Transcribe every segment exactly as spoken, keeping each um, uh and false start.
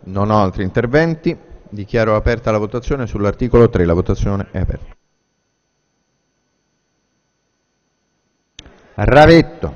Non ho altri interventi. Dichiaro aperta la votazione sull'articolo tre. La votazione è aperta. Ravetto.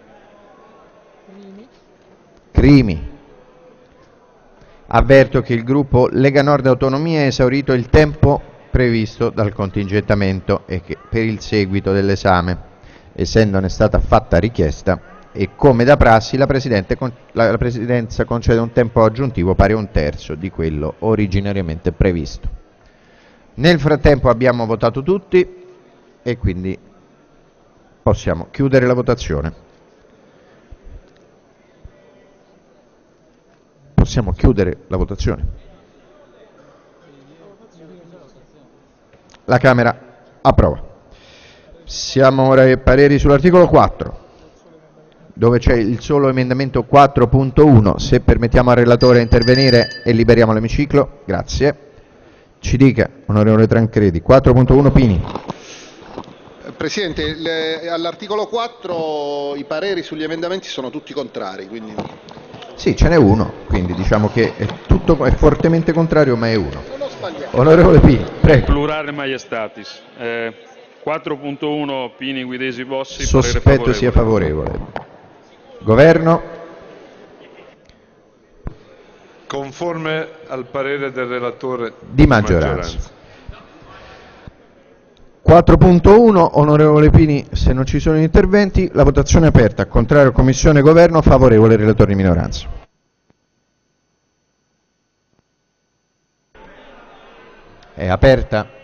Crimi. Avverto che il gruppo Lega Nord Autonomie ha esaurito il tempo previsto dal contingentamento e che per il seguito dell'esame, essendone stata fatta richiesta, e come da prassi la, la, la Presidenza concede un tempo aggiuntivo pari a un terzo di quello originariamente previsto. Nel frattempo abbiamo votato tutti e quindi possiamo chiudere la votazione. Possiamo chiudere la votazione. La Camera approva. Siamo ora ai pareri sull'articolo quattro, dove c'è il solo emendamento quattro punto uno. Se permettiamo al relatore intervenire e liberiamo l'emiciclo, grazie. Ci dica, onorevole Tancredi. quattro punto uno Pini. Presidente, le, all'articolo quattro i pareri sugli emendamenti sono tutti contrari, quindi... Sì, ce n'è uno, quindi diciamo che è, tutto, è fortemente contrario, ma è uno. Onorevole Pini, prego. Plurale maiestatis. Eh, quattro punto uno Pini, Guidesi, Bossi. Sospetto favorevole. sia favorevole. Governo? Conforme al parere del relatore di maggioranza. maggioranza. quattro punto uno, onorevole Pini, se non ci sono interventi, la votazione è aperta. Contrario Commissione Governo, favorevole relatore di minoranza. È aperta.